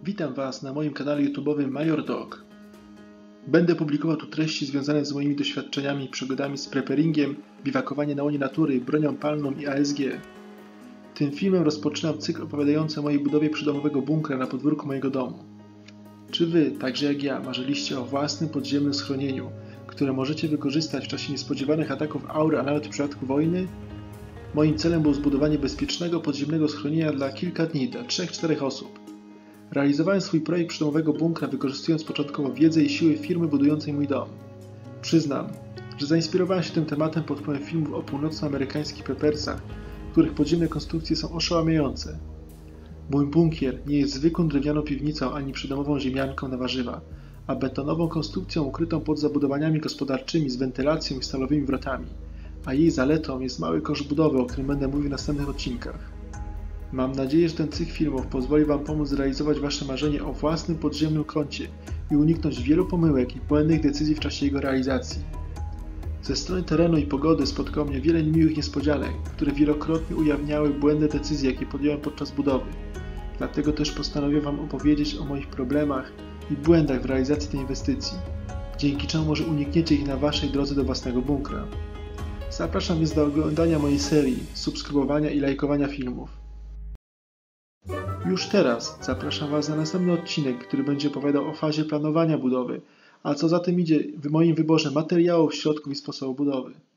Witam Was na moim kanale YouTube'owym Major Dog. Będę publikował tu treści związane z moimi doświadczeniami i przygodami z preperingiem, biwakowaniem na łonie natury, bronią palną i ASG. Tym filmem rozpoczynam cykl opowiadający o mojej budowie przydomowego bunkra na podwórku mojego domu. Czy Wy, także jak ja, marzyliście o własnym podziemnym schronieniu, które możecie wykorzystać w czasie niespodziewanych ataków aury, a nawet w przypadku wojny? Moim celem było zbudowanie bezpiecznego podziemnego schronienia dla kilka dni, dla 3-4 osób. Realizowałem swój projekt przydomowego bunkra, wykorzystując początkowo wiedzę i siły firmy budującej mój dom. Przyznam, że zainspirowałem się tym tematem pod wpływem filmów o północnoamerykańskich prepersach, których podziemne konstrukcje są oszałamiające. Mój bunkier nie jest zwykłą drewnianą piwnicą ani przydomową ziemianką na warzywa, a betonową konstrukcją ukrytą pod zabudowaniami gospodarczymi z wentylacją i stalowymi wrotami, a jej zaletą jest mały kosz budowy, o którym będę mówił w następnych odcinkach. Mam nadzieję, że ten cykl filmów pozwoli Wam pomóc zrealizować Wasze marzenie o własnym podziemnym kącie i uniknąć wielu pomyłek i błędnych decyzji w czasie jego realizacji. Ze strony terenu i pogody spotkało mnie wiele miłych niespodzianek, które wielokrotnie ujawniały błędne decyzje, jakie podjąłem podczas budowy. Dlatego też postanowiłem Wam opowiedzieć o moich problemach i błędach w realizacji tej inwestycji, dzięki czemu może unikniecie ich na Waszej drodze do własnego bunkra. Zapraszam więc do oglądania mojej serii, subskrybowania i lajkowania filmów. Już teraz zapraszam Was na następny odcinek, który będzie opowiadał o fazie planowania budowy, a co za tym idzie w moim wyborze materiałów, środków i sposobu budowy.